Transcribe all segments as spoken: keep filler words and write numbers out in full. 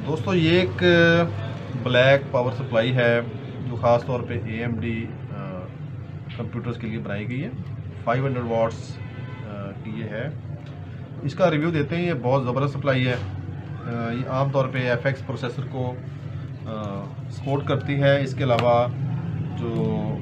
दोस्तों ये एक ब्लैक पावर सप्लाई है जो ख़ास तौर पे ए एम डी कंप्यूटर्स के लिए बनाई गई है। फाइव हंड्रेड वाट्स की ये है। इसका रिव्यू देते हैं। ये बहुत ज़बरदस्त सप्लाई है। ये आम तौर पे एफ एक्स प्रोसेसर को सपोर्ट करती है। इसके अलावा जो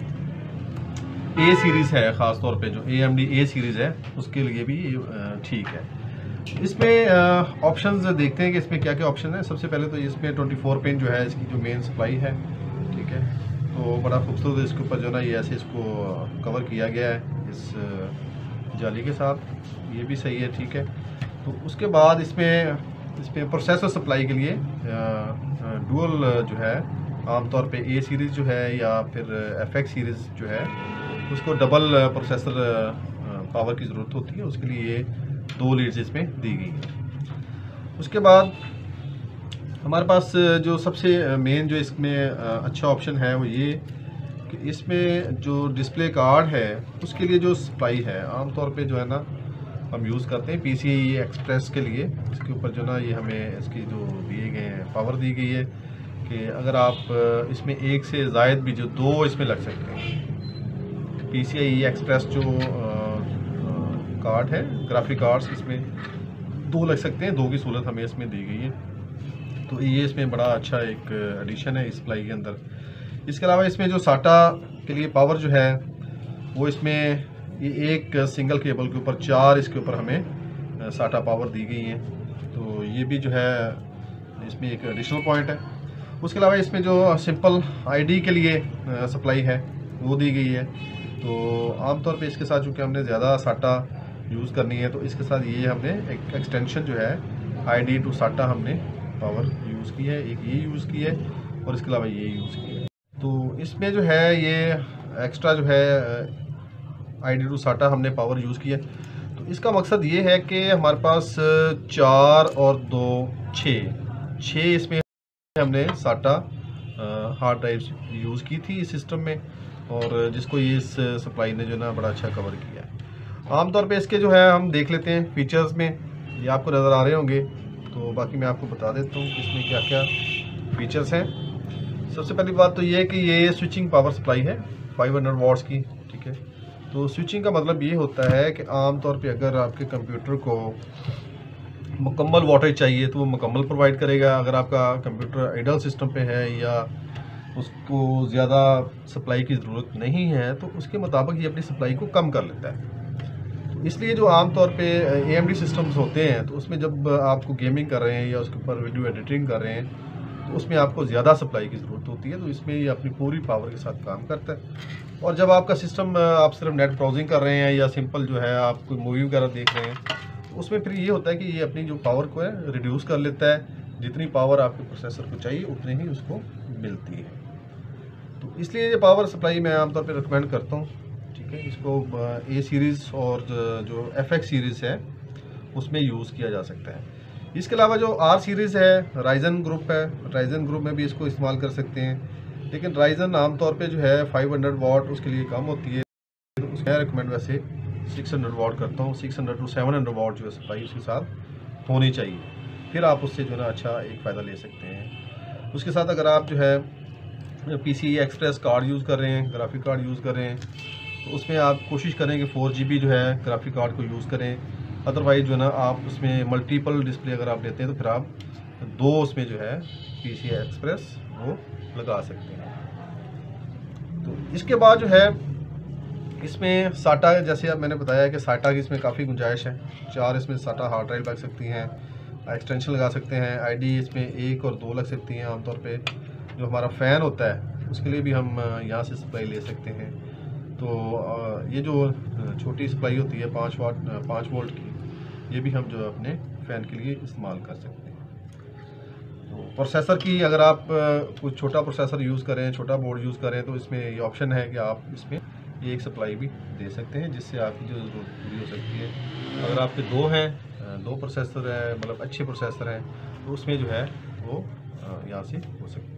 ए सीरीज़ है, ख़ास तौर पे जो A M D A series है उसके लिए भी ठीक है। इसमें ऑप्शंस देखते हैं कि इसमें क्या क्या ऑप्शन है। सबसे पहले तो इसमें ट्वेंटी फोर पिन जो है इसकी जो मेन सप्लाई है, ठीक है, तो बड़ा खूबसूरत इसके ऊपर जो ना ये ऐसे इसको कवर किया गया है इस जाली के साथ। ये भी सही है, ठीक है। तो उसके बाद इसमें इसमें प्रोसेसर सप्लाई के लिए डुअल जो है, आमतौर पे ए सीरीज़ जो है या फिर एफ एक्स सीरीज़ जो है उसको डबल प्रोसेसर पावर की ज़रूरत होती है। उसके लिए ये दो लीड्स इसमें दी गई है। उसके बाद हमारे पास जो सबसे मेन जो इसमें अच्छा ऑप्शन है वो ये कि इसमें जो डिस्प्ले कार्ड है उसके लिए जो सप्लाई है, आमतौर पे जो है ना हम यूज़ करते हैं पीसीआई एक्सप्रेस के लिए। इसके ऊपर जो ना ये हमें इसकी जो दिए गए हैं पावर दी गई है कि अगर आप इसमें एक से ज़ायद भी जो दो इसमें लग सकते हैं। पीसीआई एक्सप्रेस जो कार्ड है, ग्राफिक कार्ड्स, इसमें दो लग सकते हैं। दो की सहूलत हमें इसमें दी गई है, तो ये इसमें बड़ा अच्छा एक एडिशन है इस सप्लाई के अंदर। इसके अलावा इसमें जो साटा के लिए पावर जो है वो इसमें ये एक सिंगल केबल के ऊपर चार इसके ऊपर हमें साटा पावर दी गई है, तो ये भी जो है इसमें एक एडिशनल पॉइंट है। उसके अलावा इसमें जो सिंपल आईडी के लिए सप्लाई है वो दी गई है। तो आमतौर पे इसके साथ चूँकि हमने ज़्यादा साटा यूज़ करनी है तो इसके साथ ये हमने एक एक्सटेंशन जो है आई डी टू साटा हमने पावर यूज़ की है। एक ये यूज़ की है और इसके अलावा ये यूज़ की है। तो इसमें जो है ये एक्स्ट्रा जो है आई डी टू साटा हमने पावर यूज़ की है। तो इसका मकसद ये है कि हमारे पास चार और दो छः छः इसमें हमने साटा हार्ड ड्राइव यूज़ की थी इस सिस्टम में, और जिसको ये इस सप्लाई ने जो ना बड़ा अच्छा कवर किया है। आमतौर पे इसके जो है हम देख लेते हैं फीचर्स में, ये आपको नज़र आ रहे होंगे, तो बाकी मैं आपको बता देता हूँ कि इसमें क्या क्या फीचर्स हैं। सबसे पहली बात तो ये है कि ये स्विचिंग पावर सप्लाई है फाइव हंड्रेड वाट्स की, ठीक है। तो स्विचिंग का मतलब ये होता है कि आमतौर पे अगर आपके कंप्यूटर को मुकम्मल वोल्टेज चाहिए तो वो मुकम्मल प्रोवाइड करेगा। अगर आपका कंप्यूटर आइडल सिस्टम पे है या उसको ज़्यादा सप्लाई की ज़रूरत नहीं है तो उसके मुताबिक ये अपनी सप्लाई को कम कर लेता है। तो इसलिए जो आम तौर पे ए एम डी सिस्टम्स होते हैं तो उसमें जब आपको गेमिंग कर रहे हैं या उसके ऊपर वीडियो एडिटिंग कर रहे हैं तो उसमें आपको ज़्यादा सप्लाई की ज़रूरत होती है, तो इसमें ये अपनी पूरी पावर के साथ काम करता है। और जब आपका सिस्टम आप सिर्फ नेट ब्राउजिंग कर रहे हैं या सिंपल जो है आप कोई मूवी वगैरह देख रहे हैं तो उसमें फिर ये होता है कि ये अपनी जो पावर को है रिड्यूस कर लेता है। जितनी पावर आपके प्रोसेसर को चाहिए उतनी ही उसको मिलती है। तो इसलिए ये पावर सप्लाई मैं आमतौर पर रिकमेंड करता हूँ, ठीक है। इसको ए सीरीज़ और जो एफ एक्स सीरीज़ है उसमें यूज़ किया जा सकता है। इसके अलावा जो आर सीरीज़ है, राइजन ग्रुप है, राइजन ग्रुप में भी इसको इस्तेमाल कर सकते हैं, लेकिन राइजन आमतौर पे जो है फाइव हंड्रेड वाट उसके लिए कम होती है। तो उसका रिकमेंड वैसे सिक्स हंड्रेड वाट करता हूँ। Six hundred to seven hundred watt जो है सप्लाई उसके साथ होनी चाहिए, फिर आप उससे जो है ना अच्छा एक फ़ायदा ले सकते हैं। उसके साथ अगर आप जो है P C I express card use कर रहे हैं, ग्राफिक कार्ड यूज़ कर रहे हैं, तो उसमें आप कोशिश करें कि फोर जी बी जो है ग्राफिक कार्ड को यूज़ करें। अदरवाइज जो है ना आप उसमें मल्टीपल डिस्प्ले अगर आप लेते हैं तो फिर आप दो उसमें जो है पी सी आई एक्सप्रेस वो लगा सकते हैं। तो इसके बाद जो है इसमें साटा, जैसे अब मैंने बताया कि साटा की इसमें काफ़ी गुंजाइश है। चार इसमें साटा हार्ड ड्राइव लग सकती हैं, एक्सटेंशन लगा सकते हैं, आईडी इसमें एक और दो लग सकती हैं। आमतौर पे जो हमारा फ़ैन होता है उसके लिए भी हम यहाँ से सप्लाई ले सकते हैं। तो ये जो छोटी सप्लाई होती है पाँच वाट पाँच वोल्ट की, ये भी हम जो अपने फ़ैन के लिए इस्तेमाल कर सकते हैं। तो प्रोसेसर की अगर आप कुछ छोटा प्रोसेसर यूज़ करें, छोटा बोर्ड यूज़ करें, तो इसमें ये ऑप्शन है कि आप इसमें एक सप्लाई भी दे सकते हैं जिससे आपकी जो ज़रूरत पूरी हो सकती है। अगर आपके दो हैं, दो प्रोसेसर हैं, मतलब अच्छे प्रोसेसर हैं, तो उसमें जो है वो यहाँ से हो सकता है।